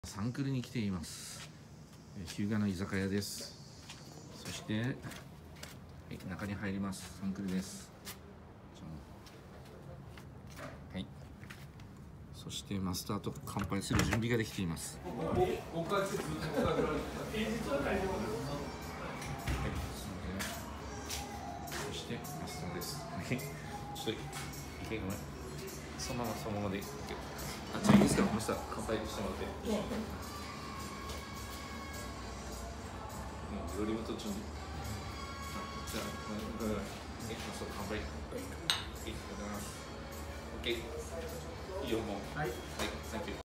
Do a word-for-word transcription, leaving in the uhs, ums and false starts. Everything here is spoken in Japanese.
サンクルに来ています。日向の居酒屋です。そして、はい、中に入ります。サンクルです。はい。そしてマスターと乾杯する準備ができています。はい、すみません。そしてマスターです。はい。ちょっと、いけごめん。そのままそのままで。あ、じゃあいいですか、マスター、乾杯してもらって。もう、料理も途中に。じゃあ、うん、うん、マスター、乾杯。はい、ありがとうございます。オッケー。いいよ、もう。はい。はい、サンキュー。